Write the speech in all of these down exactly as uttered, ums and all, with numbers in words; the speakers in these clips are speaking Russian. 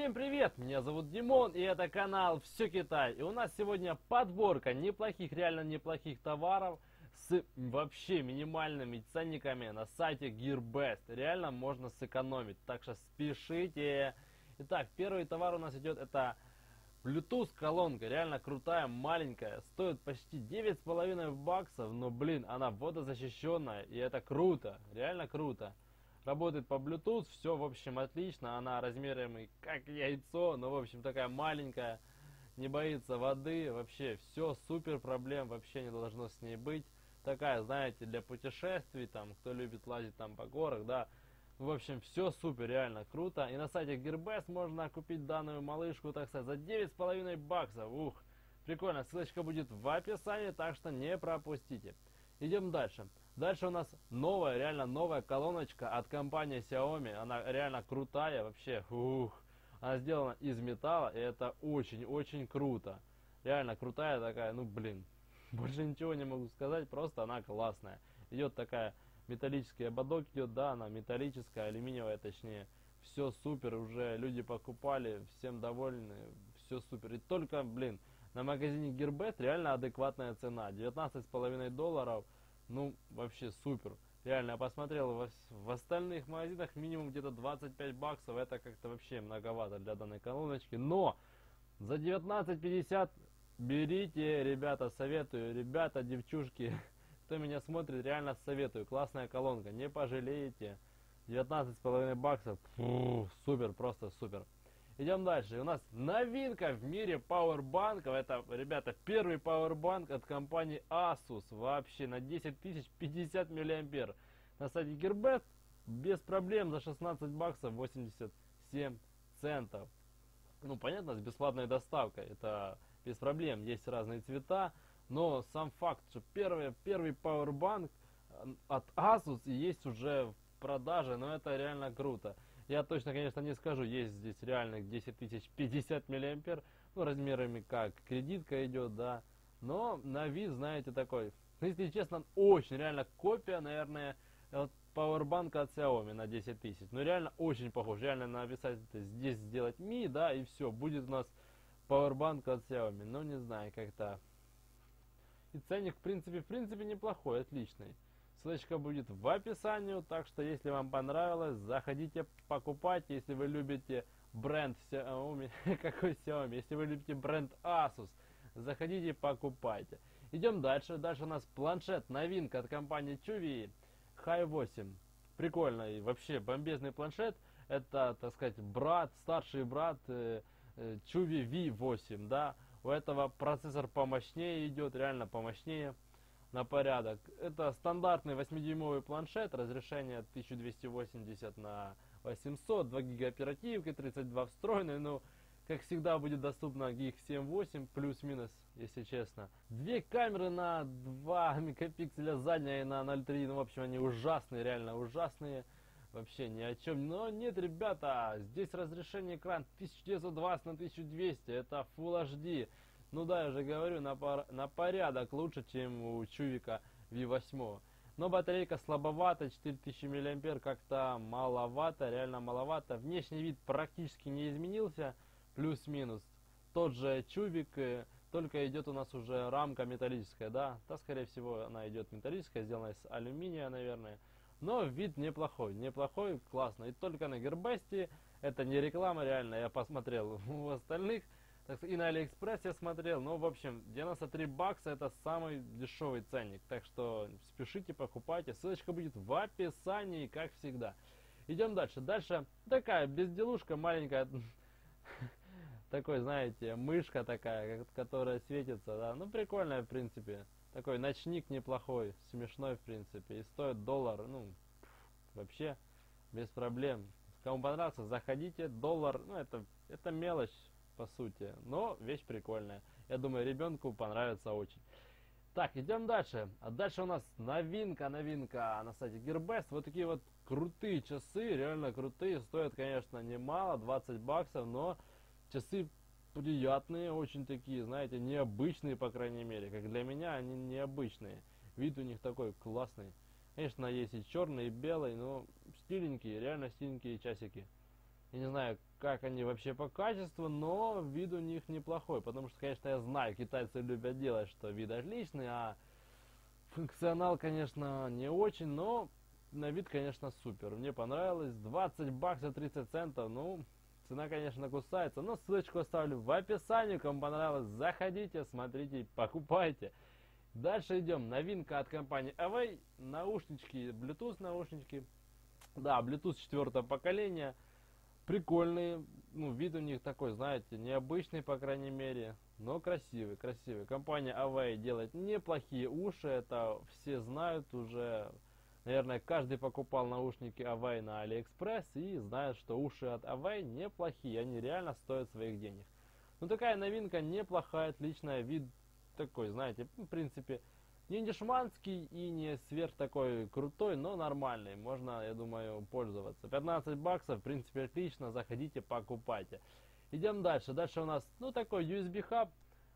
Всем привет! Меня зовут Димон, и это канал Все Китай. И у нас сегодня подборка неплохих, реально неплохих товаров с вообще минимальными ценниками на сайте GearBest. Реально можно сэкономить, так что спешите. Итак, первый товар у нас идет, это Bluetooth колонка, реально крутая, маленькая, стоит почти девять с половиной баксов, но блин, она водозащищенная, и это круто, реально круто. Работает по Bluetooth, все в общем отлично, она размерами как яйцо, но в общем такая маленькая, не боится воды, вообще все супер, проблем вообще не должно с ней быть. Такая, знаете, для путешествий, там, кто любит лазить там по горах, да. В общем, все супер, реально круто. И на сайте GearBest можно купить данную малышку, так сказать, за девять с половиной баксов. Ух, прикольно, ссылочка будет в описании, так что не пропустите. Идем дальше. Дальше у нас новая, реально новая колоночка от компании Xiaomi. Она реально крутая, вообще, ух. Она сделана из металла, и это очень-очень круто. Реально крутая такая, ну блин. Больше ничего не могу сказать, просто она классная. Идет такая, металлический ободок идет, да, она металлическая, алюминиевая точнее. Все супер, уже люди покупали, всем довольны, все супер. И только, блин, на магазине GearBest реально адекватная цена. девятнадцать с половиной долларов, ну, вообще супер. Реально, я посмотрел, в, в остальных магазинах минимум где-то двадцать пять баксов. Это как-то вообще многовато для данной колоночки. Но за девятнадцать пятьдесят берите, ребята, советую. Ребята, девчушки, кто меня смотрит, реально советую. Классная колонка, не пожалеете. девятнадцать с половиной баксов. Фу, супер, просто супер. Идем дальше. У нас новинка в мире пауэрбанков. Это, ребята, первый пауэрбанк от компании Asus. Вообще на десять тысяч пятьдесят миллиампер. На сайте GearBest без проблем за шестнадцать баксов восемьдесят семь центов. Ну, понятно, с бесплатной доставкой. Это без проблем. Есть разные цвета. Но сам факт, что первый, первый пауэрбанк от Asus есть уже в продаже. Но это реально круто. Я точно, конечно, не скажу, есть здесь реальных десять тысяч пятьдесят миллиампер, ну, размерами как кредитка идет, да, но на вид, знаете, такой, если честно, очень реально копия, наверное, от пауэрбанка от Xiaomi на десять тысяч, ну, реально очень похож, реально написать это, здесь сделать ми, да, и все, будет у нас пауэрбанк от Xiaomi, ну, не знаю, как-то, и ценник, в принципе, в принципе, неплохой, отличный. Ссылочка будет в описании, так что если вам понравилось, заходите покупать. Если вы любите бренд Xiaomi, какой Xiaomi, если вы любите бренд Asus, заходите покупайте. Идем дальше. Дальше у нас планшет, новинка от компании Chuwi Hi восемь. Прикольный, вообще бомбезный планшет. Это, так сказать, брат, старший брат э, э, Chuwi ви восемь, да. У этого процессор помощнее идет, реально помощнее. На порядок. Это стандартный восьмидюймовый планшет, разрешение тысяча двести восемьдесят на восемьсот, два гига оперативки, тридцать два встроенной, ну, как всегда будет доступно гиг семь восемь, плюс-минус, если честно. Две камеры на два мегапикселя задняя и на ноль целых три, ну, в общем, они ужасные, реально ужасные, вообще ни о чем. Но нет, ребята, здесь разрешение экрана тысяча девятьсот двадцать на тысячу двести, это Full эйч ди. Ну да, я же говорю, на, пор на порядок лучше, чем у Чувика ви восемь. Но батарейка слабовата, четыре тысячи миллиампер как-то маловато, реально маловато. Внешний вид практически не изменился, плюс-минус. Тот же Чувик, только идет у нас уже рамка металлическая, да. Да, скорее всего, она идет металлическая, сделана из алюминия, наверное. Но вид неплохой, неплохой, классно. И только на GearBest, это не реклама, реально, я посмотрел у остальных. И на Алиэкспресс я смотрел, ну, в общем, девяносто три бакса это самый дешевый ценник. Так что спешите, покупайте. Ссылочка будет в описании, как всегда. Идем дальше. Дальше такая безделушка маленькая. Такой, знаете, мышка такая, которая светится, да. Ну, прикольная, в принципе. Такой ночник неплохой, смешной, в принципе. И стоит доллар, ну, вообще, без проблем. Кому понравился, заходите. Доллар, ну, это, это мелочь. По сути, но вещь прикольная. Я думаю, ребенку понравится очень. Так, идем дальше. А дальше у нас новинка, новинка на сайте GearBest. Вот такие вот крутые часы, реально крутые. Стоят, конечно, немало, двадцать баксов, но часы приятные, очень такие, знаете, необычные, по крайней мере. Как для меня, они необычные. Вид у них такой классный. Конечно, есть и черный, и белый, но стиленькие, реально стиленькие часики. Я не знаю, как они вообще по качеству, но вид у них неплохой. Потому что, конечно, я знаю, китайцы любят делать, что вид отличный, а функционал, конечно, не очень, но на вид, конечно, супер. Мне понравилось. двадцать баксов тридцать центов, ну, цена, конечно, кусается. Но ссылочку оставлю в описании. Кому понравилось, заходите, смотрите, покупайте. Дальше идем. Новинка от компании Away. Наушнички, Bluetooth наушнички. Да, Bluetooth четвертого поколения. Прикольные. Ну, вид у них такой, знаете, необычный, по крайней мере. Но красивый, красивый. Компания Away делает неплохие уши. Это все знают уже. Наверное, каждый покупал наушники Away на AliExpress и знает, что уши от Away неплохие. Они реально стоят своих денег. Ну, такая новинка неплохая, отличная. Вид такой, знаете, в принципе, не дешманский и не сверх такой крутой, но нормальный. Можно, я думаю, пользоваться. пятнадцать баксов, в принципе, отлично. Заходите, покупайте. Идем дальше. Дальше у нас, ну, такой ю эс би хаб.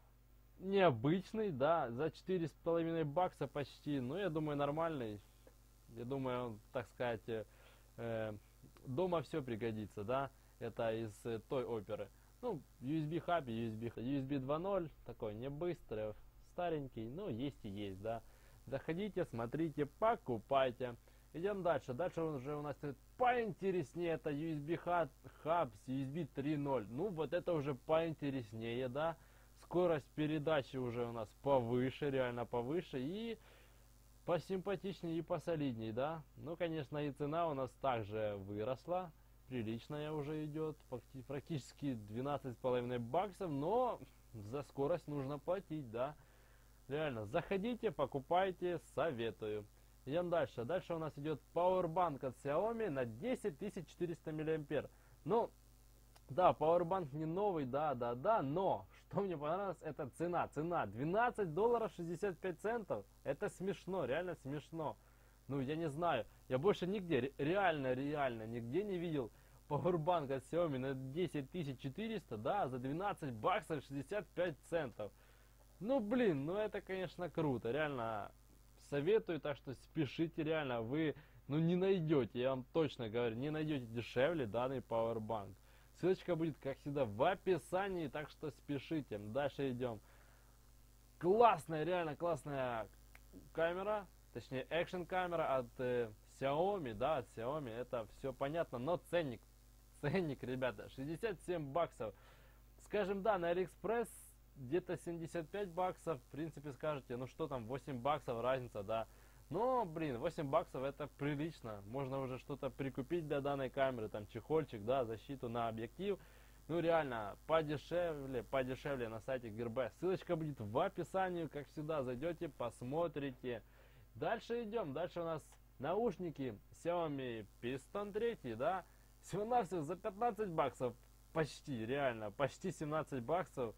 Необычный, да, за четыре с половиной бакса почти. Ну, я думаю, нормальный. Я думаю, он, так сказать, э, дома все пригодится, да. Это из э, той оперы. Ну, ю эс би хаб, ю эс би, ю эс би два ноль, такой не быстрый, старенький, но есть и есть, да. Заходите, смотрите, покупайте. Идем дальше. Дальше уже у нас поинтереснее, это ю эс би хаб с ю эс би три ноль. Ну, вот это уже поинтереснее, да. Скорость передачи уже у нас повыше, реально повыше, и посимпатичнее и посолиднее, да. Ну, конечно, и цена у нас также выросла. Приличная уже идет, практически двенадцать с половиной баксов, но за скорость нужно платить, да. Реально, заходите, покупайте, советую. Идем дальше. Дальше у нас идет Powerbank от Xiaomi на десять тысяч четыреста миллиампер. Ну, да, Powerbank не новый, да, да, да, но что мне понравилось, это цена. Цена двенадцать долларов шестьдесят пять центов. Это смешно, реально смешно. Ну, я не знаю, я больше нигде, реально, реально, нигде не видел Powerbank от Xiaomi на десять тысяч четыреста, да, за двенадцать баксов шестьдесят пять центов. Ну, блин, ну это, конечно, круто, реально советую, так что спешите, реально, вы, ну, не найдете, я вам точно говорю, не найдете дешевле данный Powerbank. Ссылочка будет, как всегда, в описании, так что спешите. Дальше идем. Классная, реально классная камера, точнее, экшен камера от э, Xiaomi, да, от Xiaomi, это все понятно, но ценник, ценник, ребята, шестьдесят семь баксов. Скажем, да, на AliExpress где-то семьдесят пять баксов, в принципе, скажете, ну что там, восемь баксов разница, да. Но, блин, восемь баксов это прилично. Можно уже что-то прикупить для данной камеры, там чехольчик, да, защиту на объектив. Ну, реально, подешевле, подешевле на сайте Gearbest. Ссылочка будет в описании, как всегда, зайдете, посмотрите. Дальше идем, дальше у нас наушники Xiaomi Piston три, да. Всего-навсего за пятнадцать баксов, почти, реально, почти семнадцать баксов.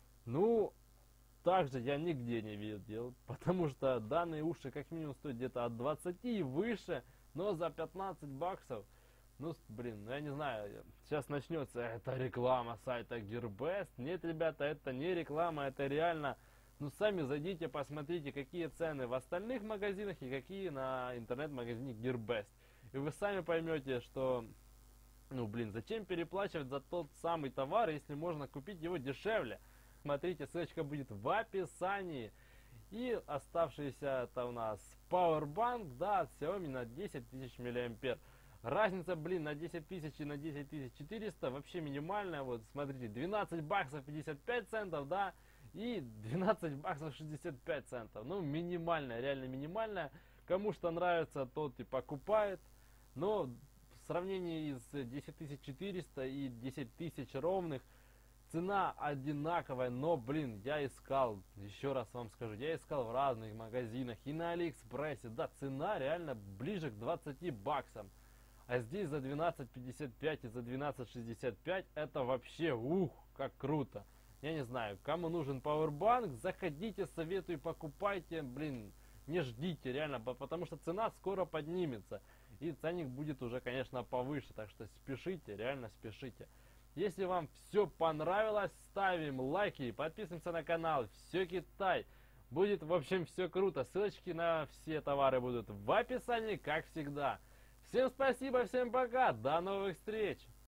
Ну, также я нигде не видел, потому что данные уши как минимум стоят где-то от двадцати и выше, но за пятнадцать баксов, ну, блин, ну я не знаю, сейчас начнется эта реклама сайта Gearbest. Нет, ребята, это не реклама, это реально, ну, сами зайдите, посмотрите, какие цены в остальных магазинах и какие на интернет-магазине Gearbest. И вы сами поймете, что, ну, блин, зачем переплачивать за тот самый товар, если можно купить его дешевле. Смотрите, ссылочка будет в описании. И оставшийся это у нас Powerbank, да, от Xiaomi на десять тысяч миллиампер. Разница, блин, на десять тысяч и на десять тысяч четыреста вообще минимальная. Вот, смотрите, двенадцать баксов пятьдесят пять центов, да, и двенадцать баксов шестьдесят пять центов. Ну, минимальная, реально минимальная. Кому что нравится, тот и покупает. Но в сравнении с десять тысяч четыреста и десять тысяч ровных, цена одинаковая, но, блин, я искал, еще раз вам скажу, я искал в разных магазинах и на Алиэкспрессе, да, цена реально ближе к двадцати баксам. А здесь за двенадцать пятьдесят пять и за двенадцать шестьдесят пять это вообще, ух, как круто. Я не знаю, кому нужен Powerbank, заходите, советую, покупайте, блин, не ждите, реально, потому что цена скоро поднимется. И ценник будет уже, конечно, повыше, так что спешите, реально спешите. Если вам все понравилось, ставим лайки, подписываемся на канал. Все Китай. Будет, в общем, все круто. Ссылочки на все товары будут в описании, как всегда. Всем спасибо, всем пока, до новых встреч.